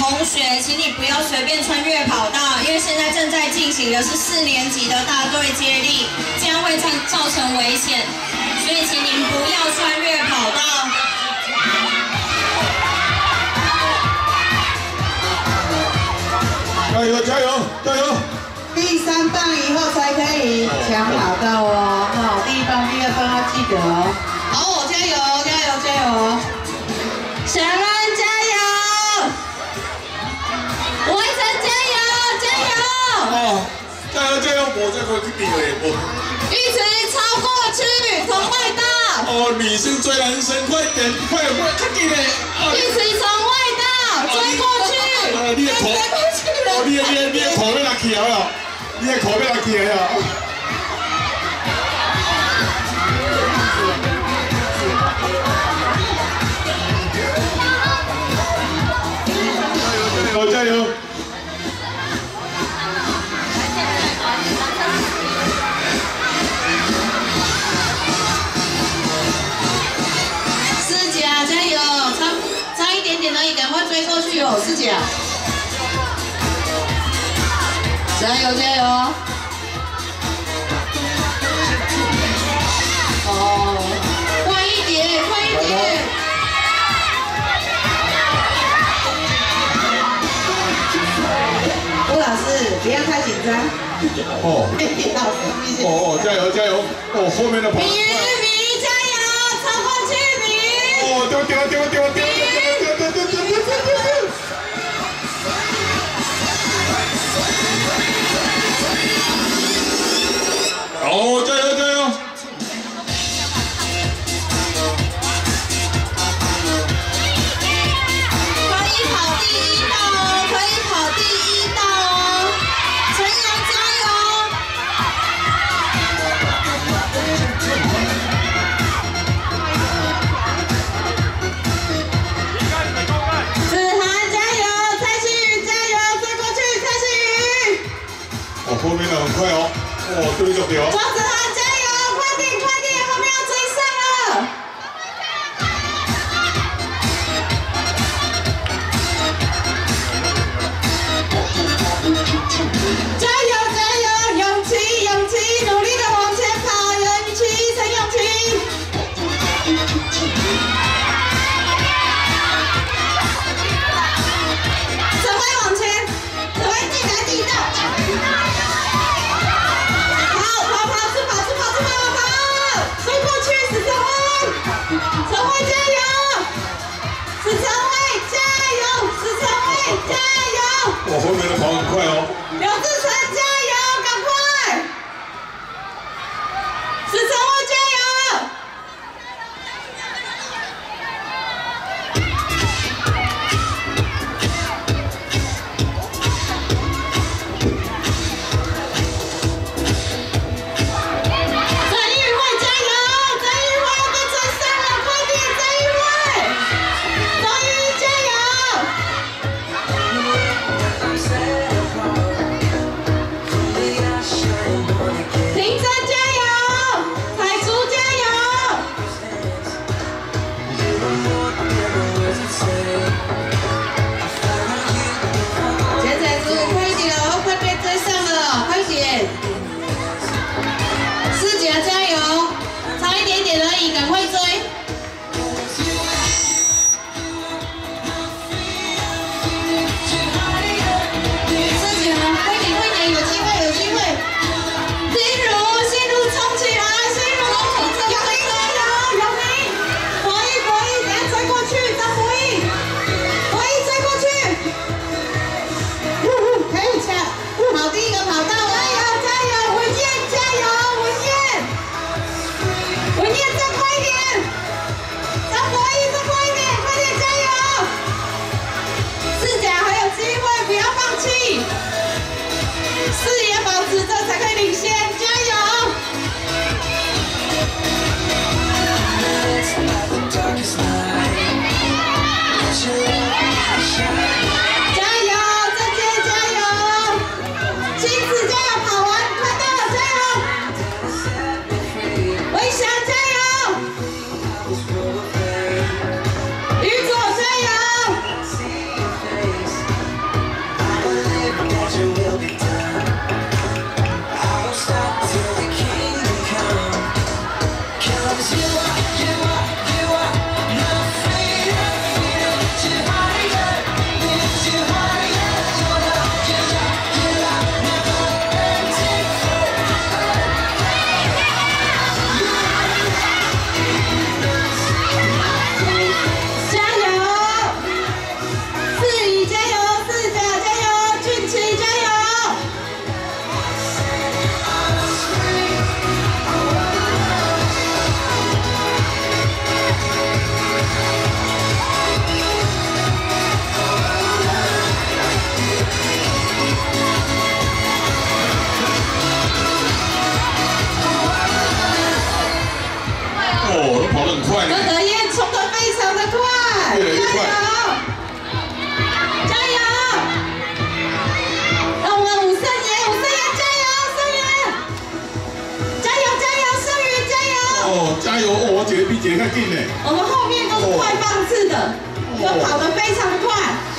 同学，请你不要随便穿越跑道，因为现在正在进行的是4年级的大队接力，这样会造成危险，所以请您不要穿越跑道。 加油加油加油！ 第3棒以后才可以抢跑道哦。好，第1棒、第2棒要记得哦。好，加油加油加油！小人加油！围城加油加油！ 哦，加油加油！我这个去比了耶，我。 玉池超过去，从外道。 哦，女生追男生，快点快点，快点嘞！ 玉池从外道追过去。 你的头，哦，你的头要拿起来了，你的头要拿起来了。加油加油！ 四甲加油，差一点点而已，赶快追过去哦，四甲。加油加油！哦，快一点快一点！吴老师不要太紧张。 哦。 老师， 哦，加油加油！哦，后面的跑。 米加油，超过去米！ 哦，丢！哦，加油加油！ 可以跑第1道哦，可以跑第1道哦，陈阳加油！ 子涵加油，蔡诗雨加油，追过去，蔡诗雨！ 哦，后面的很快哦，哦，对就丢。 庄子涵加油，快点快点，后面要追上了！加油加油，勇气勇气，努力的往前跑，勇气陈勇气！指挥往前，指挥进来地道。好，跑是跑哦，加油！哦，我觉得比姐较紧呢。 我们后面都是快放式的，都跑得非常快。